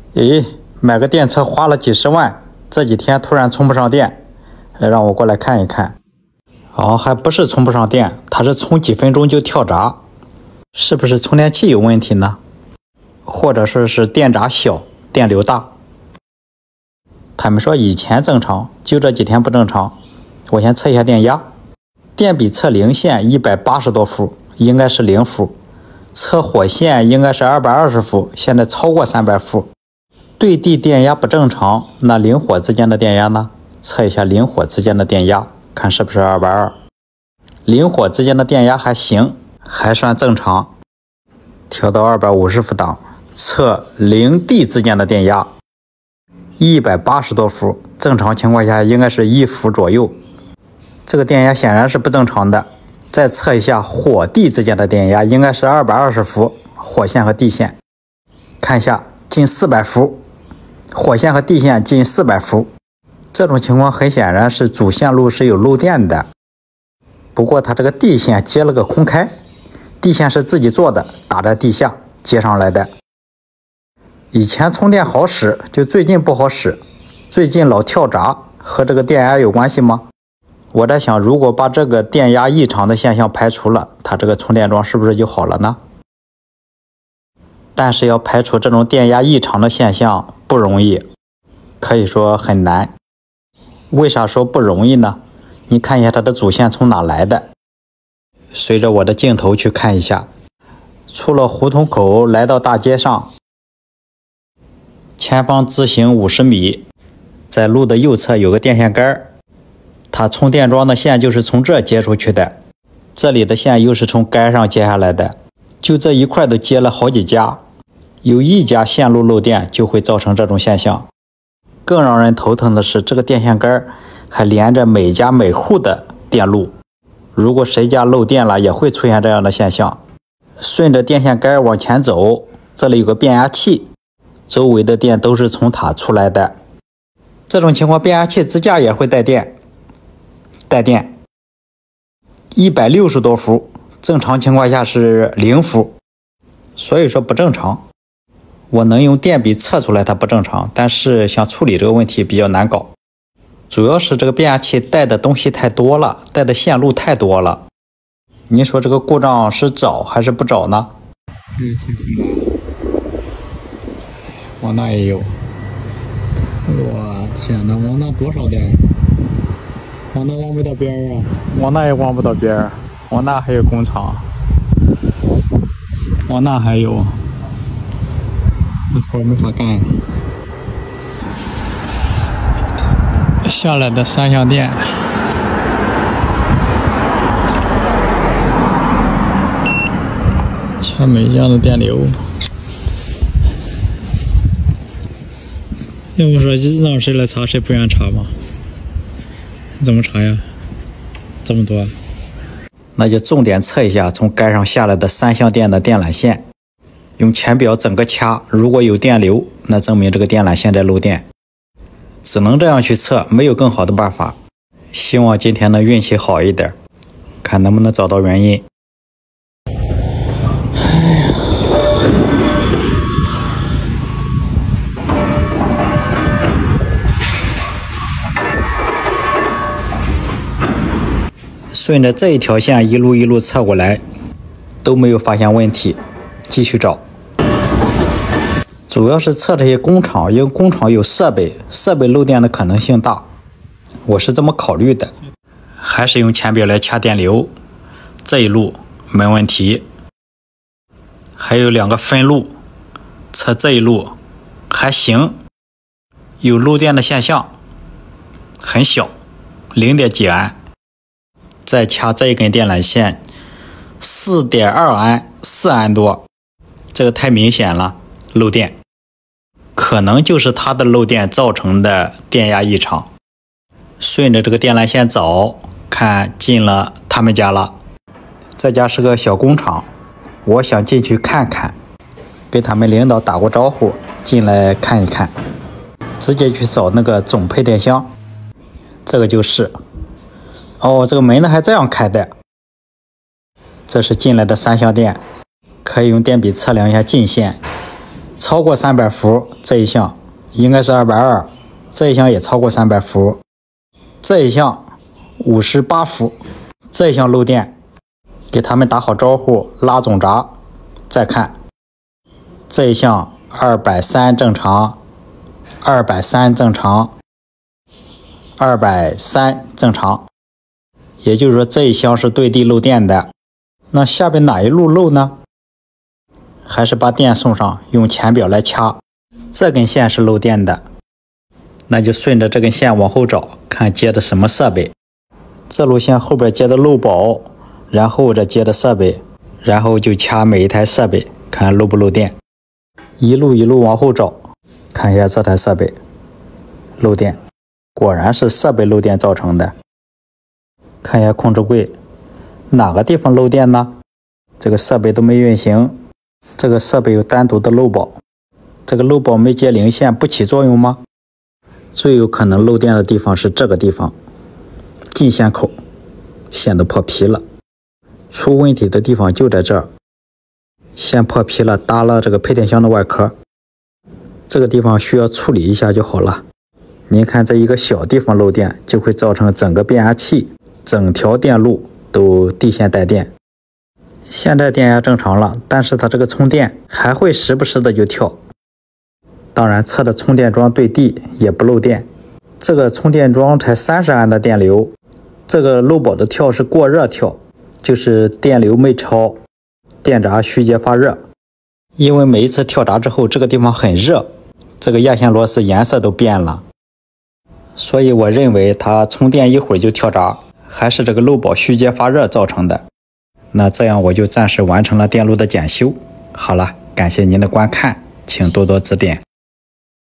诶，买个电车花了几十万，这几天突然充不上电，让我过来看一看。哦，还不是充不上电，它是充几分钟就跳闸，是不是充电器有问题呢？或者说是电闸小，电流大？他们说以前正常，就这几天不正常。我先测一下电压，电比测零线180多伏，应该是0伏。测火线应该是220伏，现在超过300伏。对地电压不正常，那零火之间的电压呢？测一下零火之间的电压，看是不是220。零火之间的电压还行，还算正常。调到250伏档，测零地之间的电压，180多伏，正常情况下应该是1伏左右。这个电压显然是不正常的。再测一下火地之间的电压，应该是220伏，火线和地线。看一下，近400伏，火线和地线近400伏。这种情况很显然是主线路是有漏电的。不过它这个地线接了个空开，地线是自己做的，打在地下接上来的。以前充电好使，就最近不好使。最近老跳闸，和这个电压有关系吗？我在想，如果把这个电压异常的现象排除了，它这个充电桩是不是就好了呢？但是要排除这种电压异常的现象不容易，可以说很难。为啥说不容易呢？你看一下它的主线从哪来的，随着我的镜头去看一下。出了胡同口来到大街上，前方直行50米，在路的右侧有个电线杆，它充电桩的线就是从这接出去的，这里的线又是从杆上接下来的，就这一块都接了好几家，有一家线路漏电就会造成这种现象。更让人头疼的是，这个电线杆还连着每家每户的电路，如果谁家漏电了也会出现这样的现象。顺着电线杆往前走，这里有个变压器，周围的电都是从它出来的。这种情况变压器支架也会带电，160多伏，正常情况下是0伏，所以说不正常。我能用电笔测出来它不正常，但是想处理这个问题比较难搞，主要是这个变压器带的东西太多了，带的线路太多了。你说这个故障是找还是不找呢？往那也有，我天哪，往那多少电？往那望不到边啊，往那也望不到边，往那还有工厂，往那还有，那活没法干。下来的3相电，掐每项的电流。要不说让谁来查，谁不愿查吗？怎么查呀？这么多？那就重点测一下从杆上下来的3相电的电缆线，用钳表整个掐，如果有电流，那证明这个电缆线在漏电。只能这样去测，没有更好的办法。希望今天的运气好一点，看能不能找到原因。顺着这一条线一路测过来，都没有发现问题，继续找。主要是测这些工厂，因为工厂有设备漏电的可能性大，我是这么考虑的。还是用钳表来掐电流，这一路没问题。还有2个分路，测这一路还行，有漏电的现象，很小，0点几安。再掐这一根电缆线，4.2安，4安多，这个太明显了，漏电。可能就是它的漏电造成的电压异常。顺着这个电缆线找，看进了他们家了。这家是个小工厂，我想进去看看，给他们领导打过招呼，进来看一看，直接去找那个总配电箱。这个就是哦，这个门呢还这样开的。这是进来的3相电，可以用电笔测量一下进线， 超过300伏这一项应该是220，这一项也超过300伏，这一项58伏，这一项漏电，给他们打好招呼，拉总闸，再看这一项230正常，230正常，230正常，也就是说这一箱是对地漏电的。那下边哪一路漏呢？还是把电送上，用钳表来掐，这根线是漏电的，那就顺着这根线往后找，看接的什么设备。这路线后边接的漏保，然后这接的设备，然后就掐每一台设备，看漏不漏电。一路一路往后找，看一下这台设备漏电，果然是设备漏电造成的。看一下控制柜，哪个地方漏电呢？这个设备都没运行，这个设备有单独的漏保，这个漏保没接零线不起作用吗？最有可能漏电的地方是这个地方，进线口线都破皮了，出问题的地方就在这儿，线破皮了，搭了这个配电箱的外壳，这个地方需要处理一下就好了。您看这一个小地方漏电，就会造成整个变压器整条电路都地线带电。现在电压正常了，但是它这个充电还会时不时的就跳。当然测的充电桩对地也不漏电，这个充电桩才30安的电流，这个漏保的跳是过热跳，就是电流没超，电闸虚节发热。因为每一次跳闸之后这个地方很热，这个压线螺丝颜色都变了，所以我认为它充电一会儿就跳闸，还是这个漏保虚节发热造成的。那这样我就暂时完成了电路的检修。好了，感谢您的观看，请多多指点。